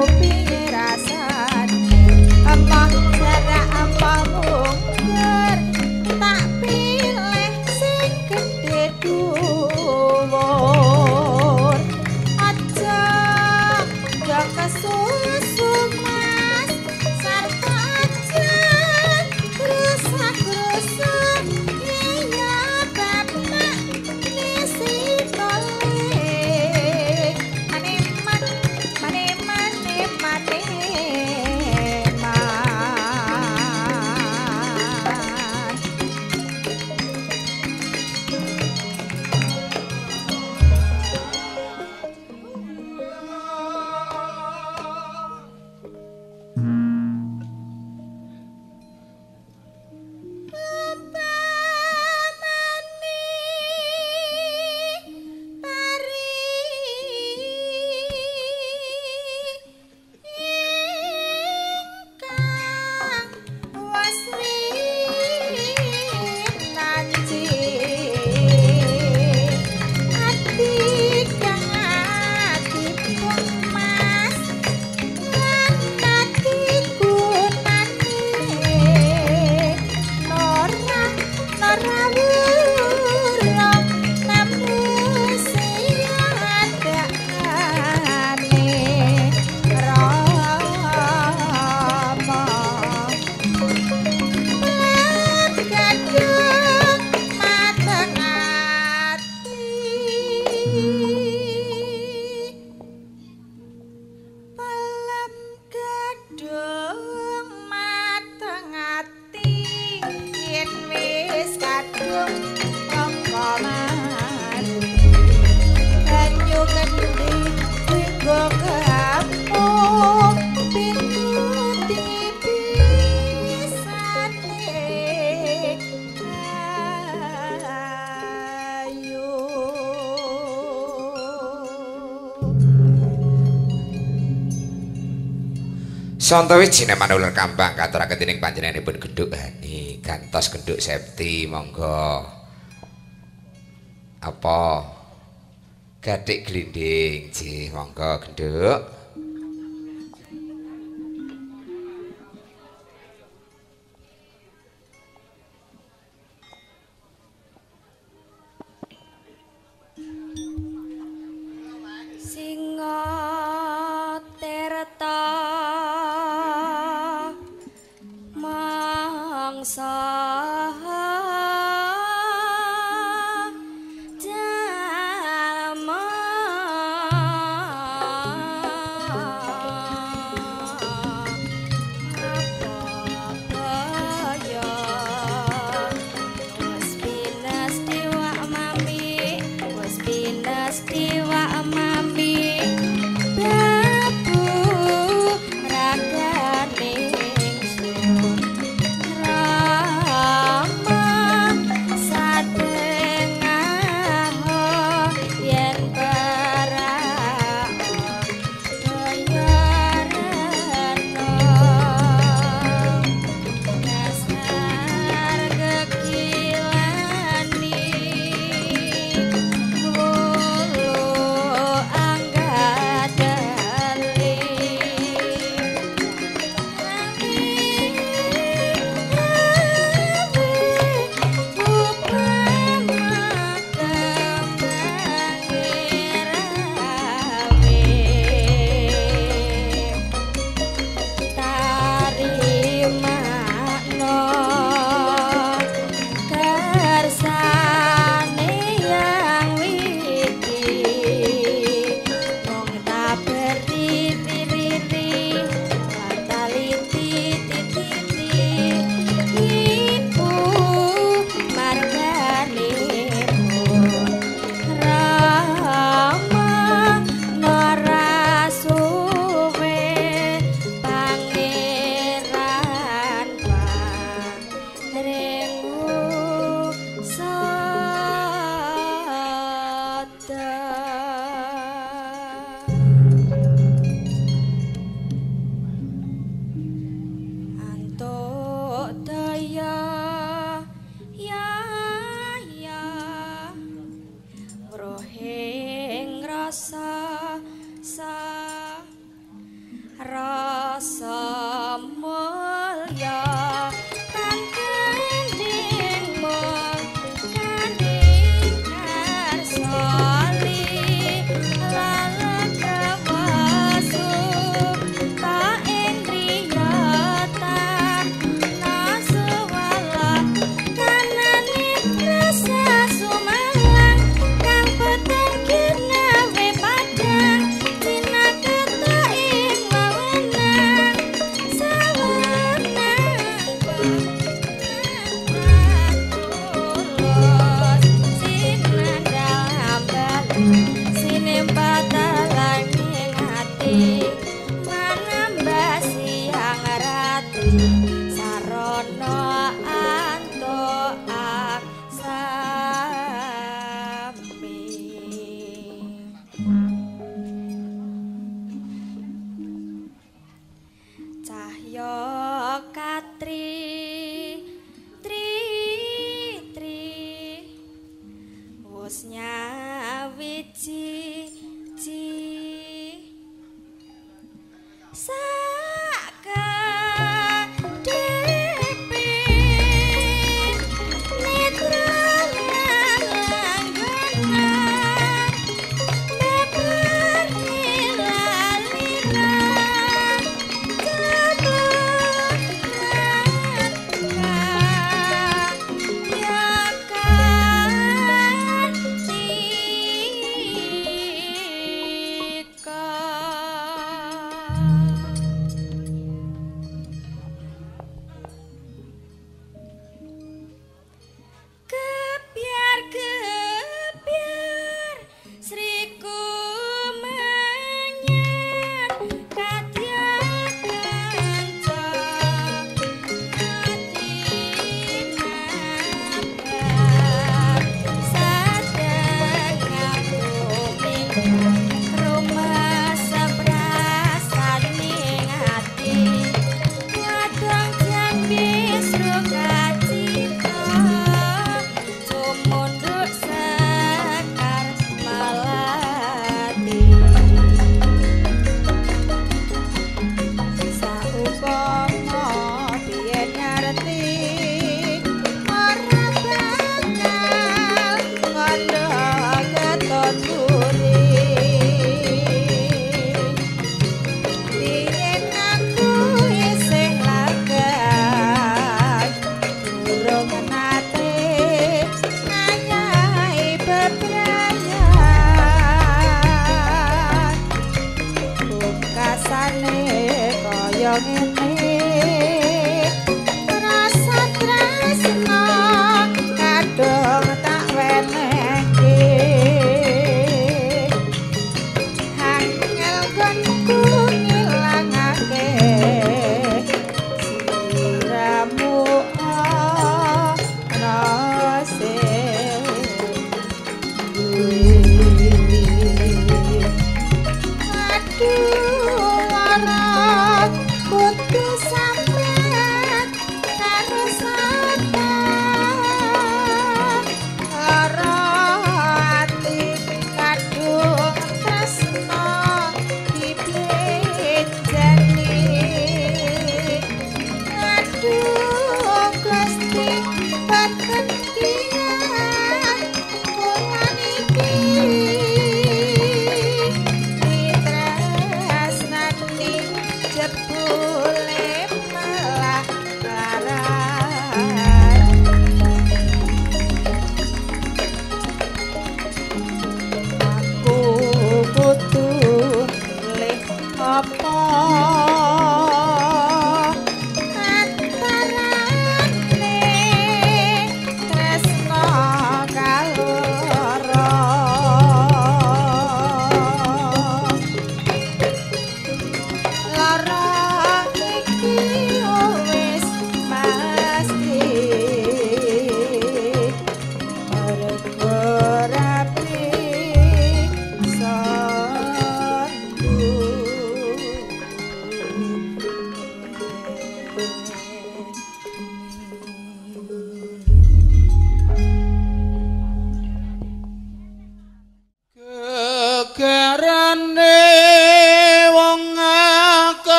Sonto wijine manulur Kambang katuraken dening panjenenganipun Genduk Hani gantos Genduk Septi monggo apa gathik glinding jih monggo Genduk rasa mulya kandhing mung kandhing karsali lalat rawasu ta indriya ta naswala kanane rasa sumalang kang peteng ginawe padang cinaketa ing wewenang sawenang tulus sinandang hambal sinempatalan ing ati manambah siang ratu sarana antuk aksampi cahya katri tri tri wus nyawiji ji saka depe netra langgana beber hilalira Kebiar Sriku menyat kadya kanca adinabar sadengah kuming rumah sebrasaning hati wadang jambi sukacita sumunduk sekar melati saupama biyen ngerti ora bakal kandha keton buri biyen aku isih lagak durung nate ngayahi bebrayan pungkasane kaya ngene rasa tresna kadung tak wenehke hangel gonku ngilangake siramu rase aduh lara kudu sampeyan karo sapa lara ati kadung tresna dibenjani aduh Gusti baten kian kula niki ditresnani jebule malah laran aku butuh leh apa antarane tresna kaloro lara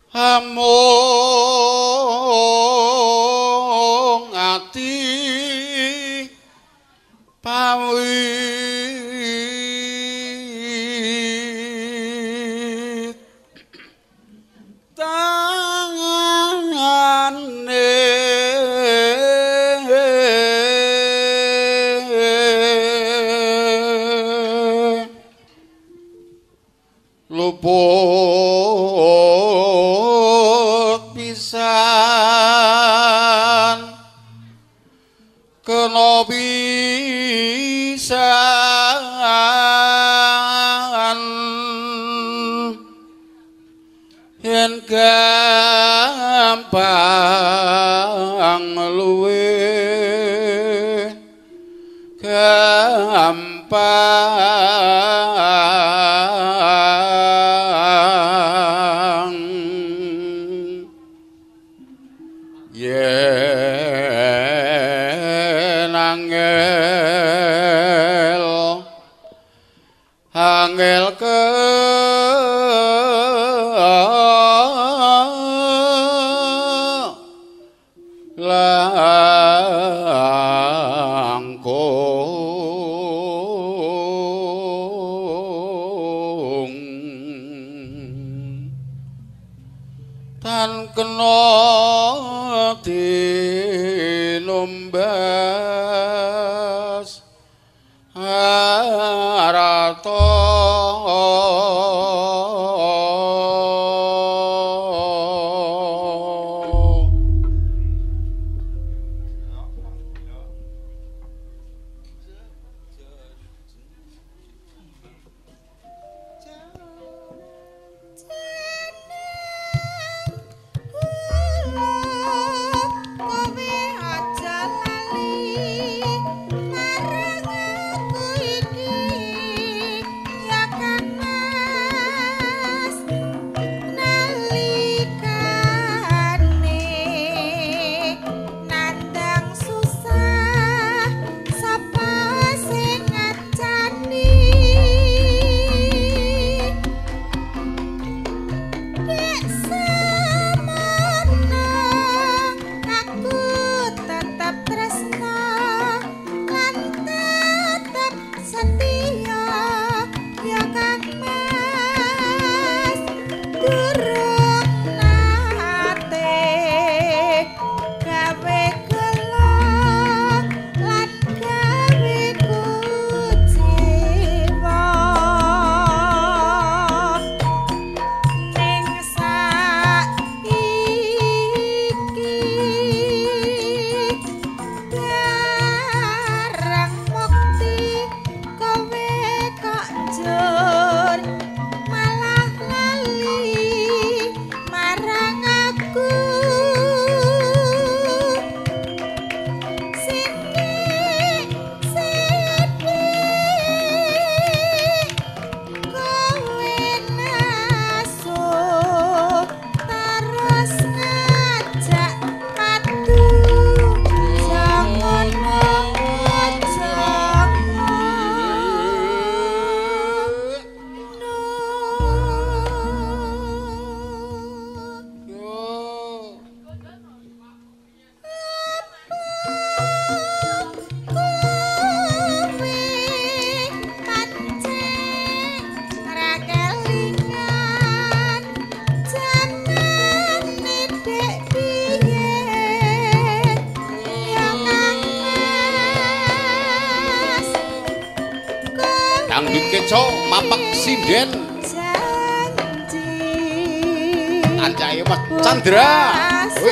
amung ati pawit tangane luput pisan kena pisan yen gampang luwe gampang yen angel ke langkung tan kena tinumbas arata kowe aja lali marang aku iki ya kan Mas nalikane nandang susah sapa sing ngajani Dek semono aku tetap tresno lan tetap setia ya kan Mas durung nate gawe gelo lan gawe kuciwa ning saiki barang mukti kowe kok njur malah lali marang aku sithik kowe naso terus ngajak padu jangan dangdut keco mapak sinden ancahe Mas Chandra wih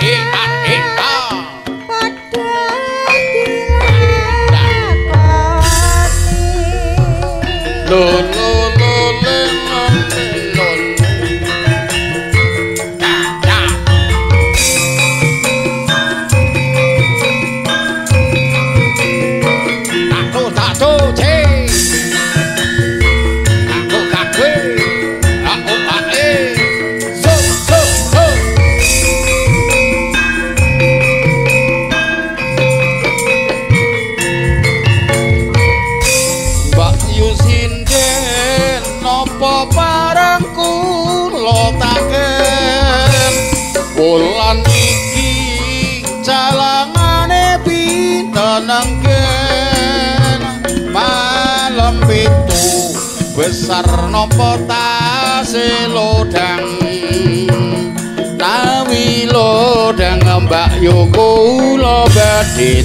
lo lo lo le lo tato che aku kakwe aku ae so Mbak Yusinden besar nopo tasih lodang nawi lodang Mbak Yu kula badhe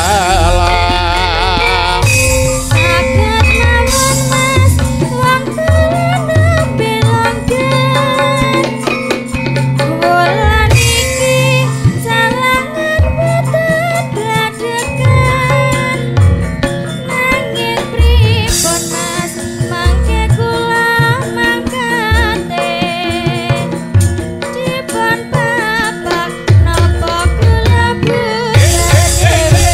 salah saged mawon Mas wong kula belonggan wulan iki salangan boten gladegan nanging pripun Mas mangke kula mangkate dipun bapak napa kula budhe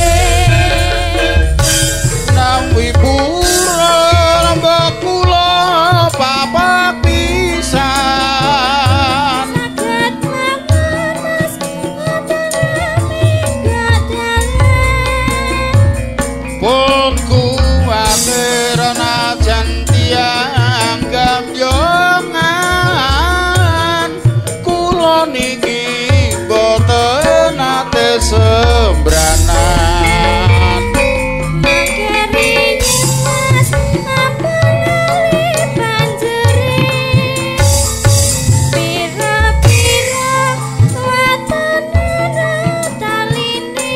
nawi pura Mbak kula papak pisan saged mawon Mas aturami gadalan pun kuwatir najan tiyang gambyongan kula niki boten ate sembranan mangke riyen Mas ampun lali banjuri pira-pira watanan talini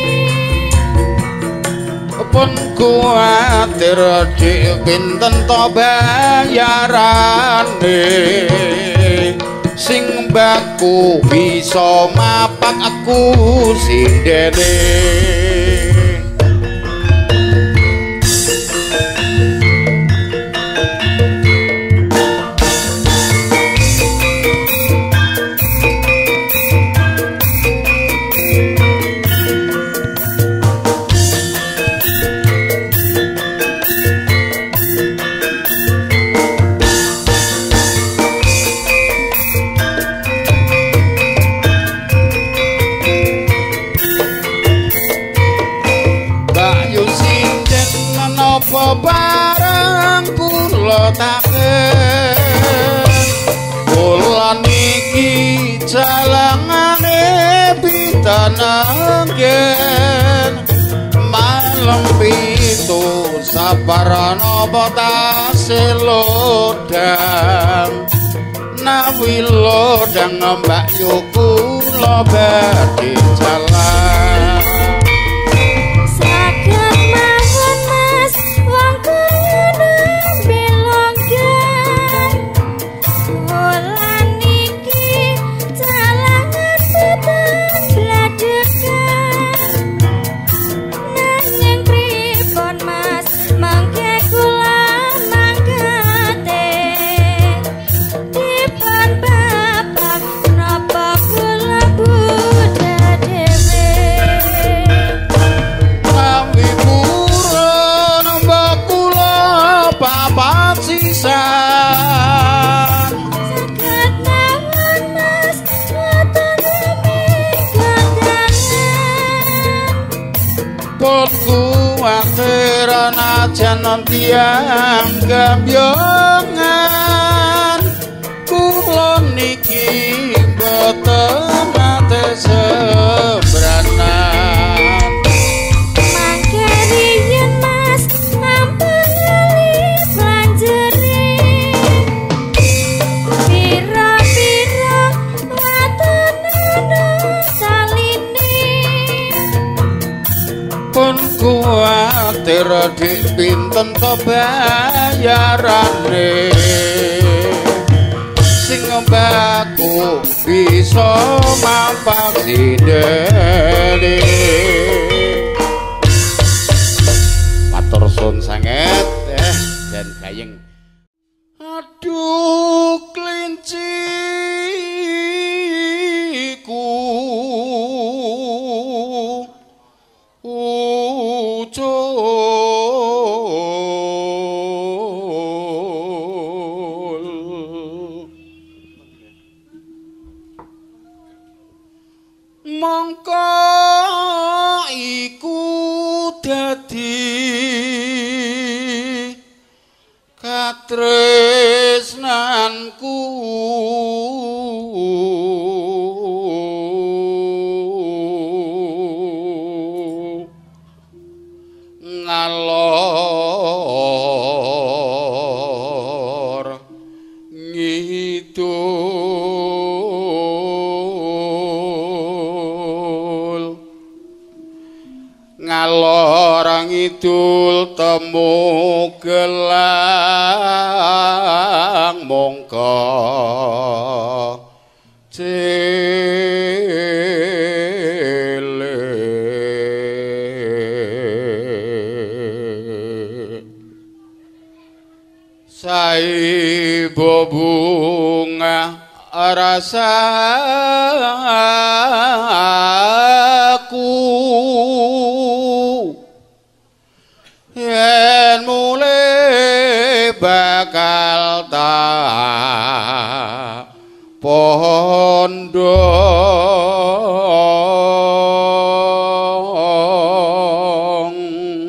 pun kuwatir dik pinten to bayarane sing mbakku bisa mapak aku sindene Mbak Yu sinden menapa bareng kula taken kula niki jalangane pitananggen malam pitu sabar napa tasih lodang nawi lodang Mbak Yu kula badhe jalan saged mawon Mas wong kula belonggan wulan iki jalangan boten gladegan nanging pripun Mas mangke kula mangkate dipun bapak napa kula budhe dhewe nawi purun Mbak kula papat sisan saged mawon Mas aturami gadalan pun kuwatir najan tiyang gambyongan kula niki boten ate sembranan mangke riyen Mas ampun lali banjuri pira-pira watanan talini pun kuwatir dik pinten to bayarane sing mbakku bisa mapak sindene matur sun sanget dan gayeng aduh klinciku ucul mongko iku dadi katresnanku ngalor ngalor ngidul temu gelang mongko saibo bunga rasaku yen mulai bakal tak pondong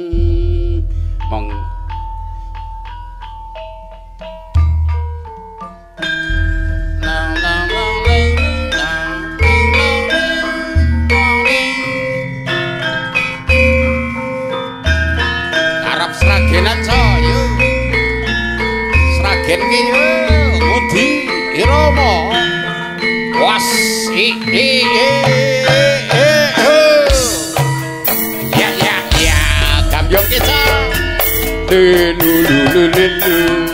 Arab sragenan saya sragen ki yo ngudi irama was ya gambyong kita lulu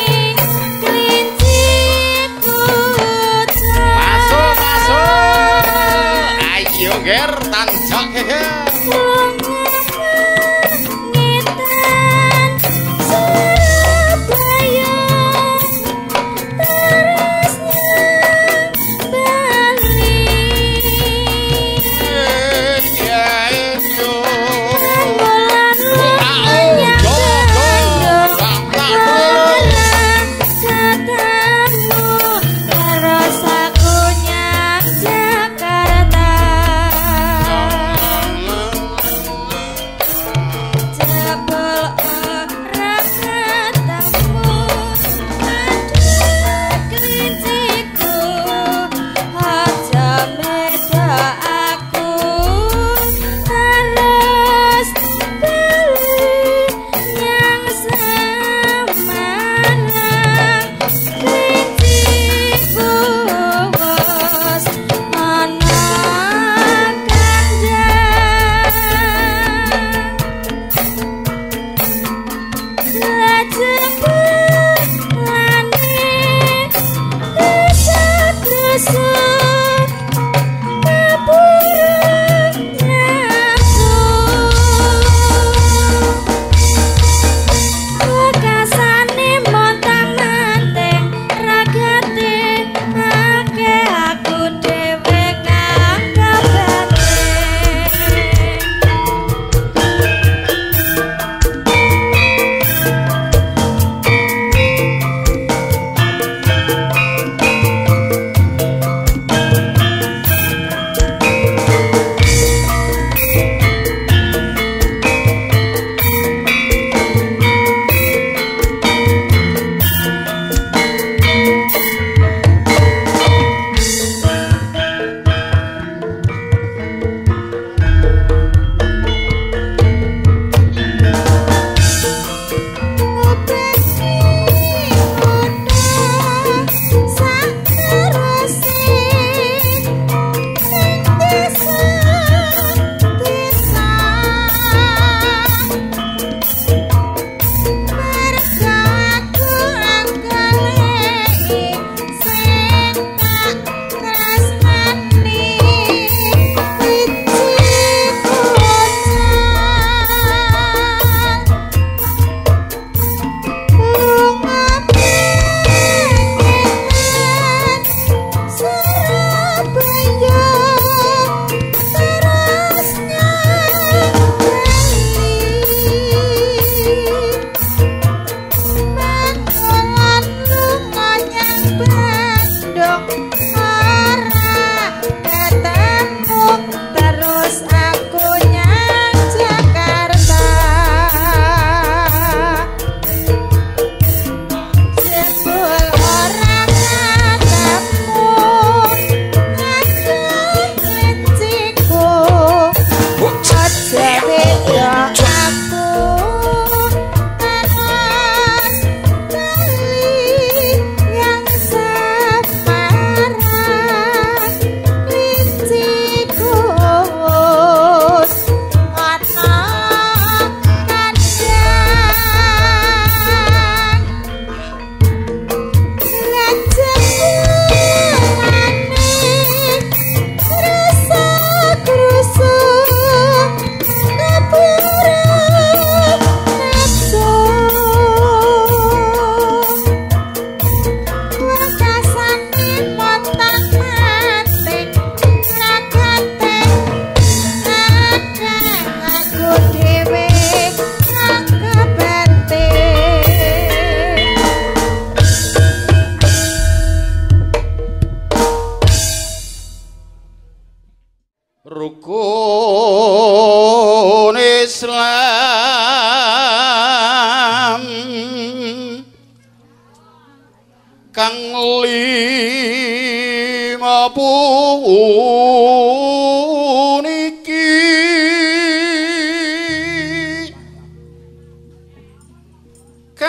Masuk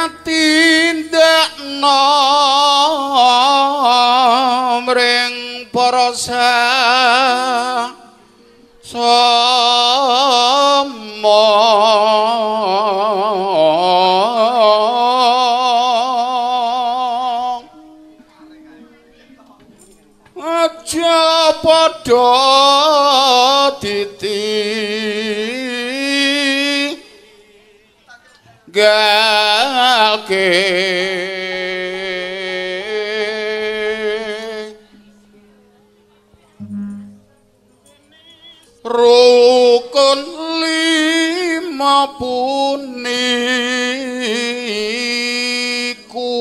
katindakno mring para aja padha ditinggalke rukun lima puniku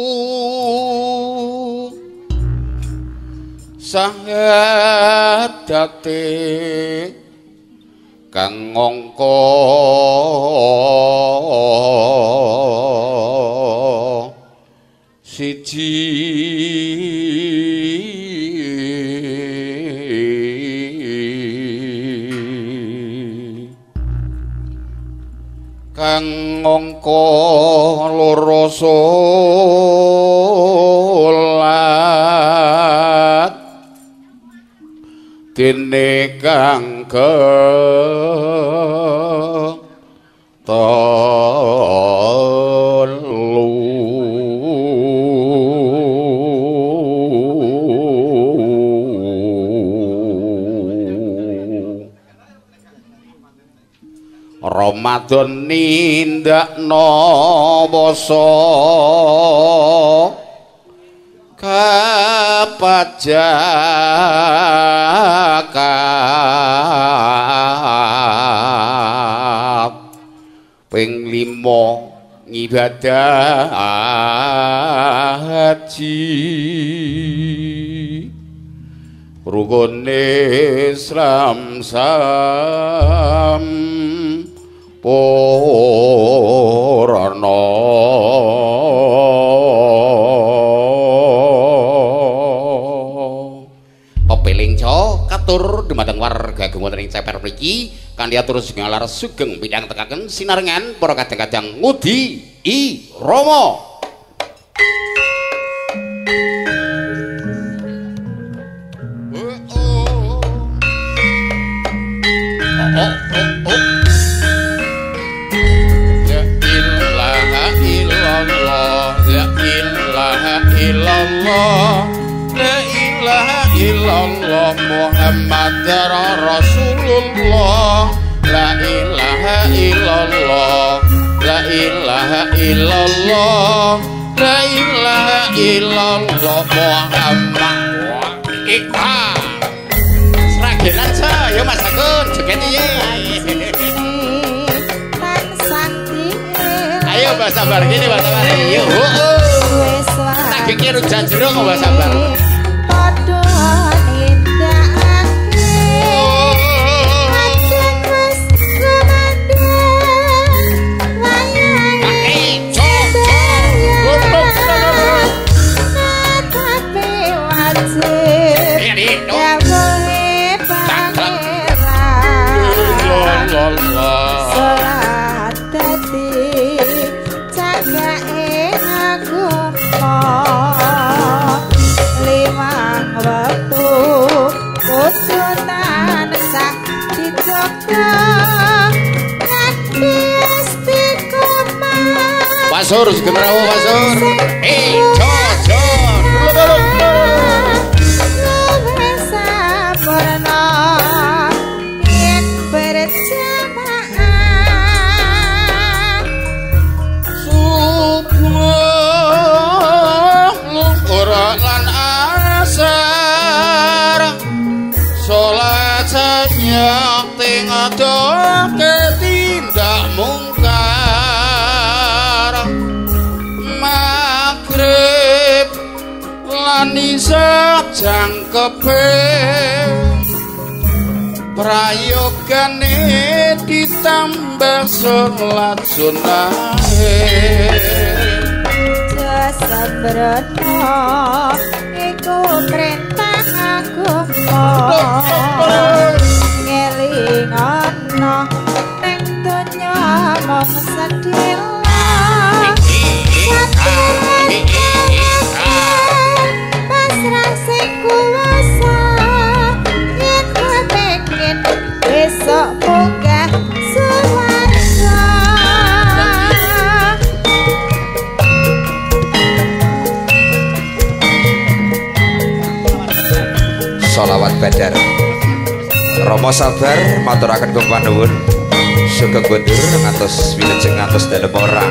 sahadate kang ngangka siji kang ngangka loro salat dene kang Ramadan nindakno basa kapajakan ping 5 ngibadah haji rukune Islam sampurna pepelingca katur dumateng warga gumantung ing ceper mriki kanthi atur singgalar sugeng bidang tekaken sinarengan para kadang-kadang ngudi I Rama. Illallah Muhammad Rasulullah la ilaha illallah la ilaha illallah la ilaha illallah Muhammad seragenan saya Mas Agun joget iki ayo Mbak sabar gini Mbak sabar yuk tak pikir hujan jeruk Mbak sabar Pasur segenerawo pasur sholat saja tengah ketindak mungkar maghrib lan isya jangkepe prayogane ditambah sholat sunahe sabrana iku perintah agama ngelingana ning donya mung sedhela Badar. Rama sabar maturaken kula panuwun. Sugeng kondur ngantos wilujeng ngantos dalem orang.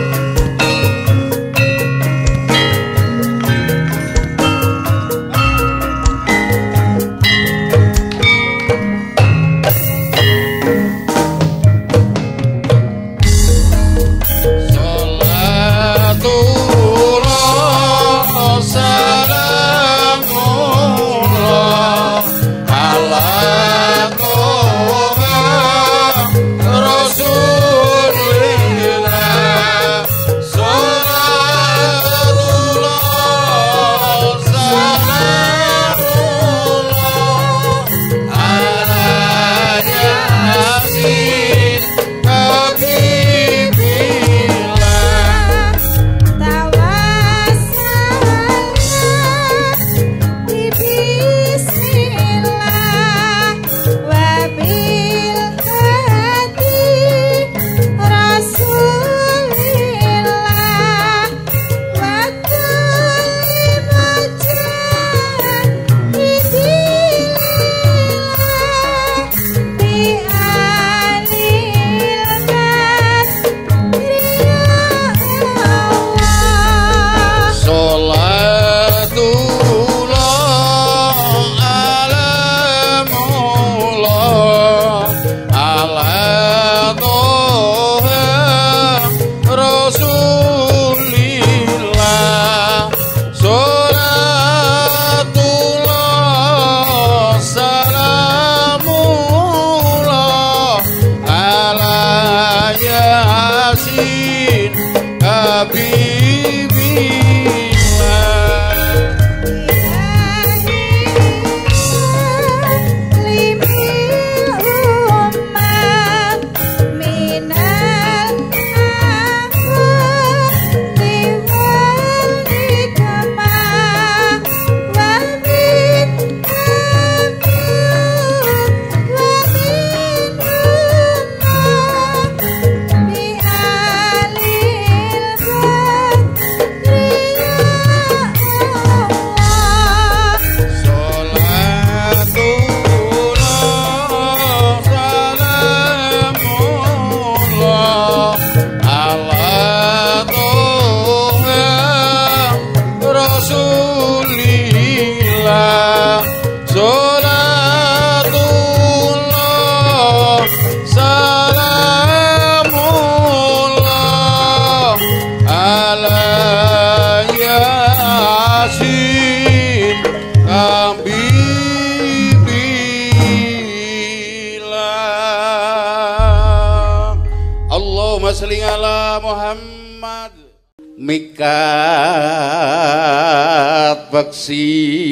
Mikat beksi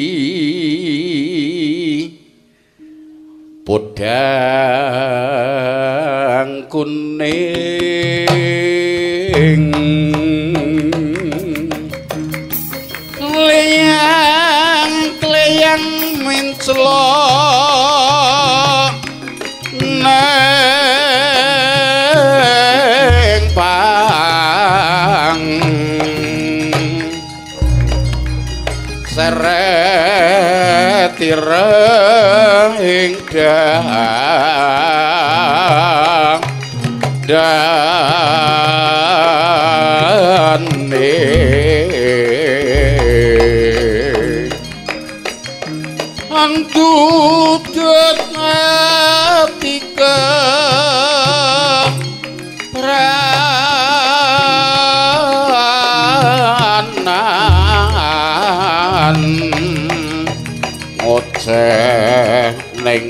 podang kuning kleyang mencelok neng pang seret ireng ing dane antudut atika pranan ngoceh ning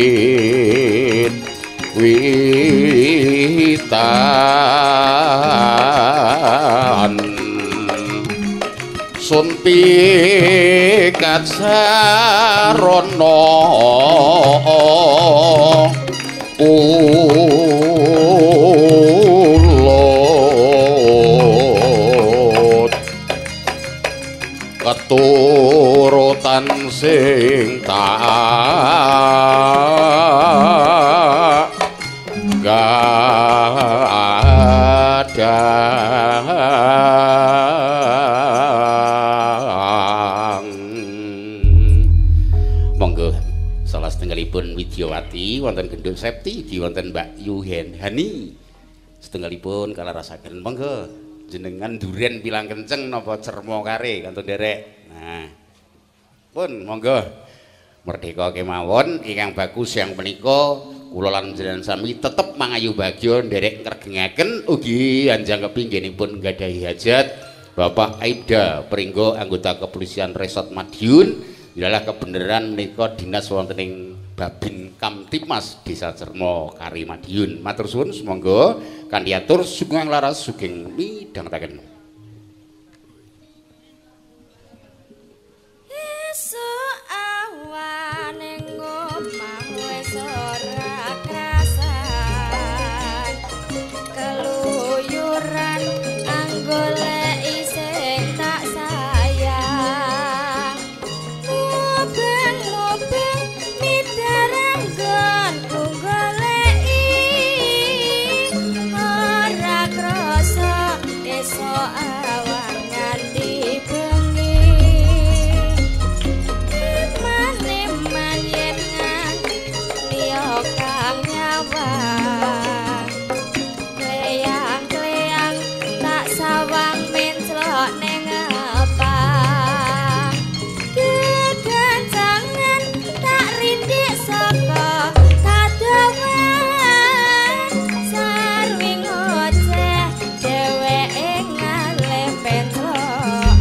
witan sun pikat sarana ulut keturutan sing tak gadang monggo salah Lati wonten Genduk Septi di wonten Mbak Yuhen Hani setunggalipun kala rasaken monggo jenengan duren pilang kenceng napa cermo kare kantun derek nah pun monggo merdeka kemawon ingkang bagus yang menika kula lan jenengan sami tetep mangayu bagya nderek ngregengaken ugi anjang kepingginipun nggadahi hajat Bapak Aibda Pringgo anggota Kepolisian Resort Madiun ialah kebenaran menika dinas wonten ing Babin Kamtipmas Desa Cermo Kari Madiun matur suwun semonggo kanthi atur sugeng laras sugeng midhangetaken esuk awan ning omah wis ora krasan keluyuran anggoleki sing tak sayang mubeng-mubeng midarang gonku goleki ora krasa esuk awan nganti bengi iman-iman yen nganti liya kang nyawang kleyang-kleyang tak sawang menclok ning apa kegancangan tak rindik saka kadawan sarwi ngoceh dheweke ngalih penclokan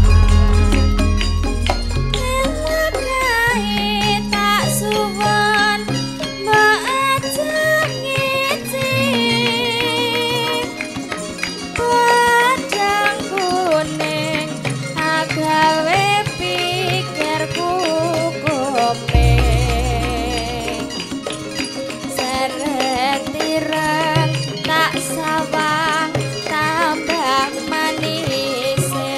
elakae tak suwon mbok ajeng ngicip padang kuning agawe pikirku komeng seret tireng tak sawang tambah manise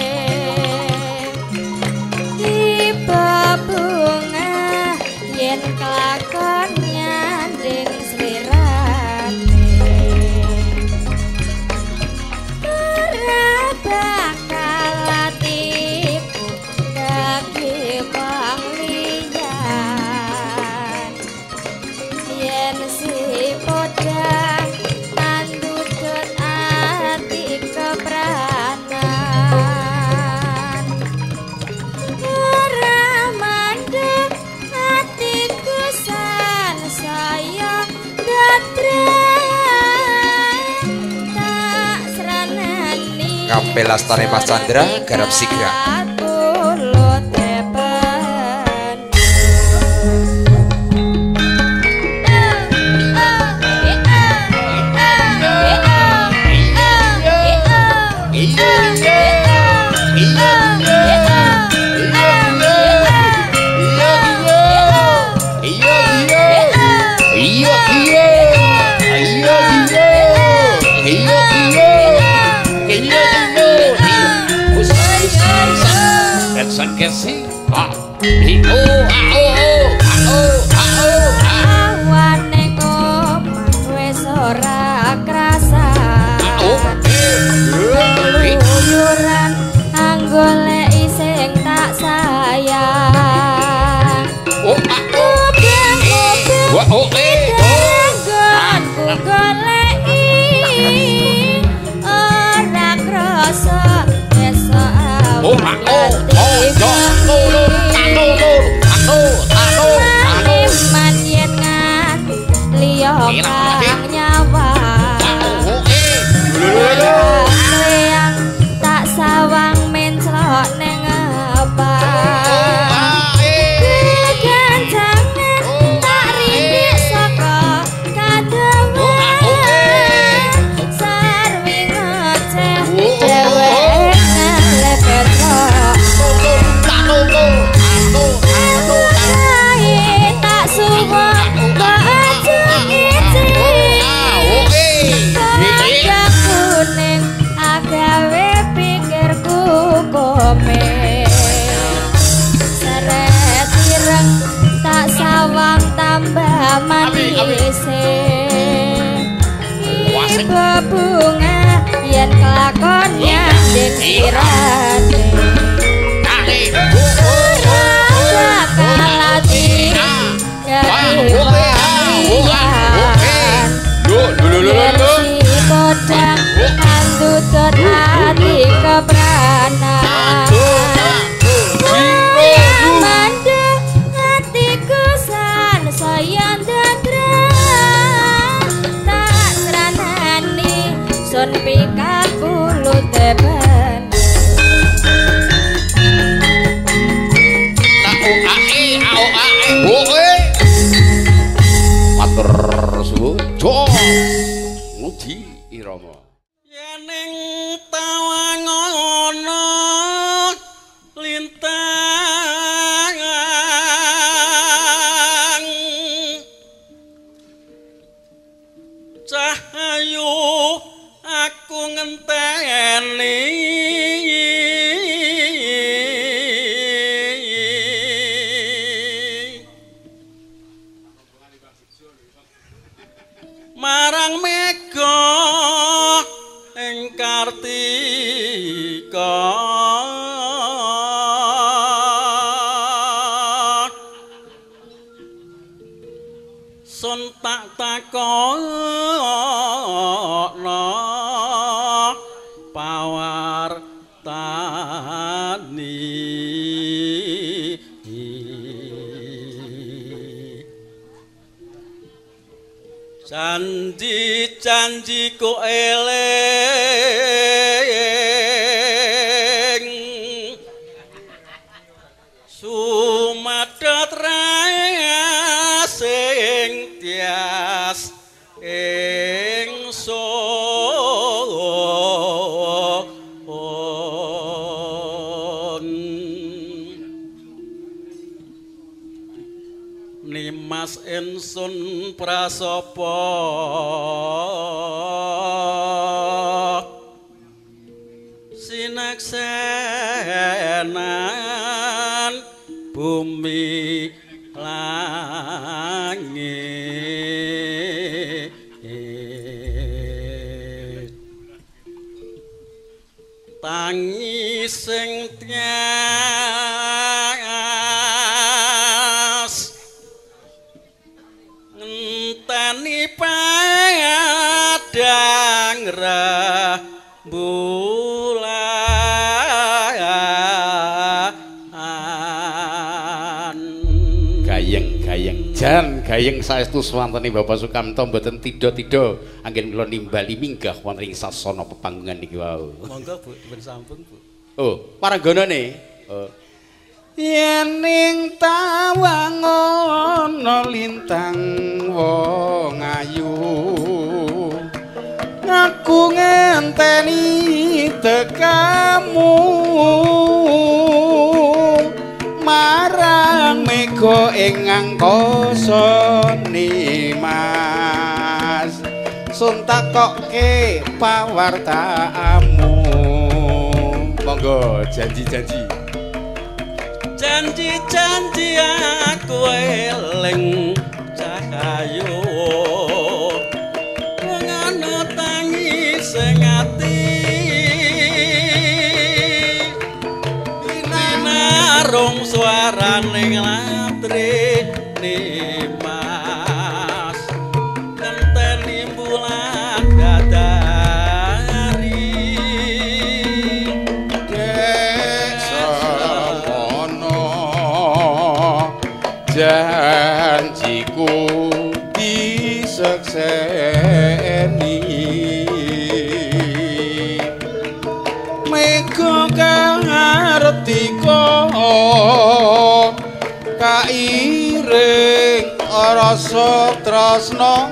tiba bunga yen kelakon nyanding slirane ora bakal atiku kaki wong liyan yen si podang tandutut ati kepranan ora mandeg atiku san saya datren tak seranani Kampel Astane Mas Chandra garap sigra Kesi awan ning omah wis ora krasan keluyuran anggoleki sing tak sayang gonku goleki ora krasa esuk awan man yen nganti liya kang nyawang kleyang tak sawang menclok ning apa kegancangan tak rindik saka kadawan sarwi ngoceh dheweke ngalih petrok tak suwon mbok ajeng ngicip padang kuning agawe pikirku komeng seret ireng tak sawang tambah manise ibu bunga yen kelakon nyanding sirane ora bakal ati Yening tawangono lintang cahayu aku ngenteni marang mega ing Kartika sun tak takokno pawartani janji-janjiku eling sumadhat sing tias ingsun nimas ingsun prasapa sinaksenan bumi langit tangi sing tias ngenteni padang rembulan gayeng jan gayeng saestu swantene Bapak Sukamto mboten tida-tida anggen kula nimbali minggah wonten ing sasana pepanggungan niki wau. Monggo Bu, dipun sambung Bu. Oh, parangganane. Yen ning tawangono lintang wong ayu aku ngenteni tekamu marang mega ing angkasa nimas sun takokke pawartamu monggo janji-janji janji-janji aku eling cahayu ngono tangi sing ati binarung suarane latri nimas kenteni bulan dadari janjiku disekseni mega Kartika kairing rasa tresna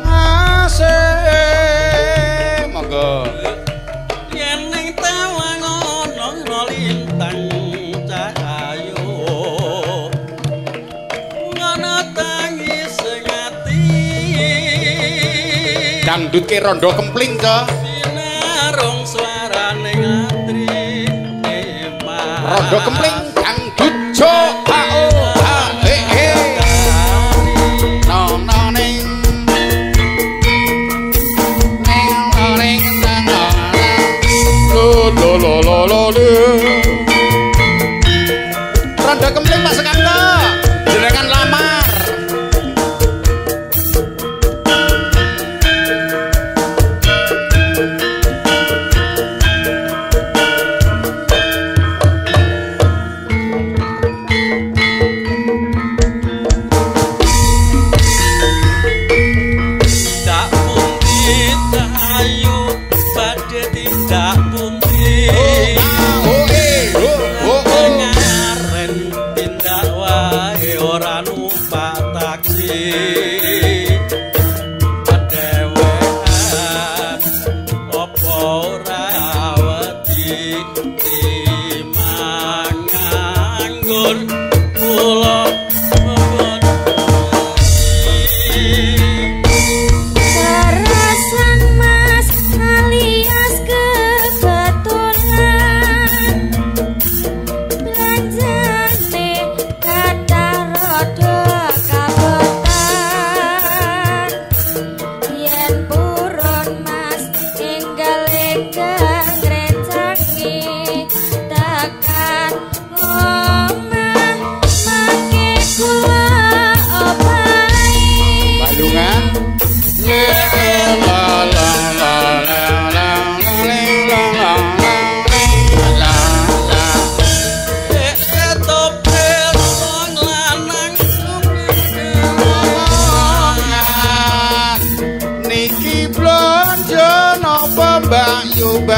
ngasih monggo yen ning tawangono lintang cahayu ngono tangi sing ati dangdut ke rondo kempling to binarung suarane ngatri emas rondo kempling dangdut jo ao rondo kempling Pak Sukamto jenengan lamar tak pundi tayu badhe tindak pundi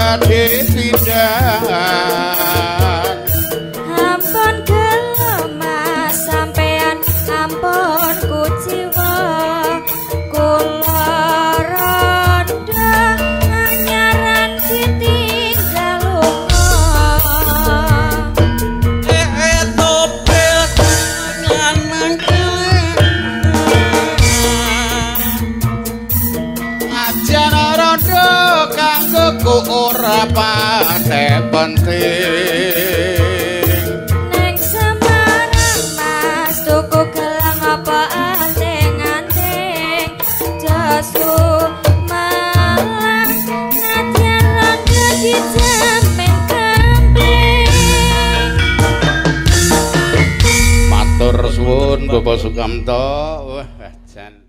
badhe pindah Ampun gelemas sampean ampun kuciwa kula rondo anyaran ditinggal lunga topel nganang ajan rondo kanggo ku ora pate penting Neng Semarang mas tuku gelang apa anting-anting Jasu malang nadyan rondo dijamin kambing matur suwun Bapak Sukamto wah jan